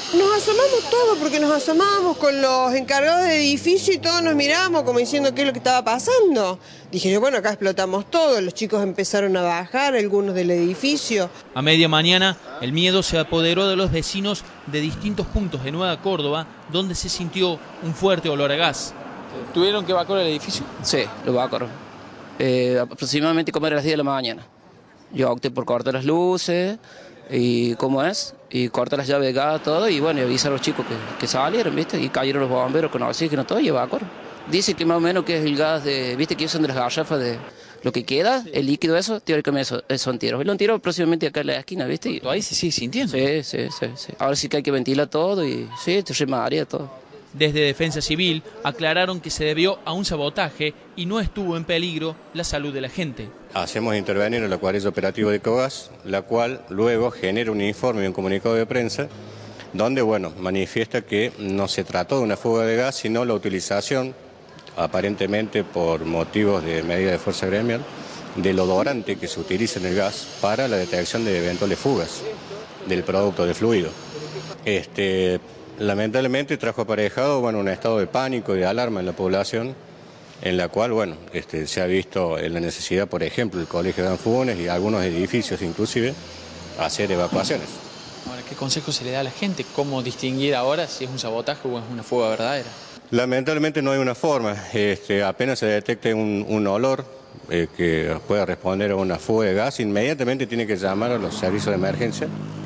Nos asomamos todos, porque nos asomamos con los encargados de edificio y todos nos miramos como diciendo qué es lo que estaba pasando. Dije yo, bueno, acá explotamos todo, los chicos empezaron a bajar, algunos del edificio. A media mañana, el miedo se apoderó de los vecinos de distintos puntos de Nueva Córdoba, donde se sintió un fuerte olor a gas. ¿Tuvieron que evacuar el edificio? Sí, lo evacuaron. Aproximadamente como era las 10 de la mañana. Yo opté por cortar las luces y cortar las llaves de gas, todo, y bueno, y avisar a los chicos que salieron, ¿viste? Y cayeron los bomberos con oxígeno, todo, y evacuaron. Dice que más o menos que es el gas de, ¿viste? Que usan de las garrafas de lo que queda, el líquido eso, teóricamente son tiros. Y lo han tirado próximamente acá en la esquina, ¿viste? Y, ¿Ahí se sigue sintiendo? sí. Ahora sí que hay que ventilar todo y sí, te remaría todo. Desde Defensa Civil aclararon que se debió a un sabotaje y no estuvo en peligro la salud de la gente. Hacemos intervenir a la cuadrilla operativa de Ecogas, la cual luego genera un informe y un comunicado de prensa donde, bueno, manifiesta que no se trató de una fuga de gas, sino la utilización, aparentemente por motivos de medida de fuerza gremial, del odorante que se utiliza en el gas para la detección de eventuales fugas del producto de fluido. Lamentablemente trajo aparejado, bueno, un estado de pánico y de alarma en la población, en la cual, bueno, se ha visto la necesidad, por ejemplo, el Colegio de Anfunes y algunos edificios inclusive, hacer evacuaciones. Ahora, ¿qué consejo se le da a la gente? ¿Cómo distinguir ahora si es un sabotaje o es una fuga verdadera? Lamentablemente no hay una forma, apenas se detecte un olor que pueda responder a una fuga de gas, inmediatamente tiene que llamar a los servicios de emergencia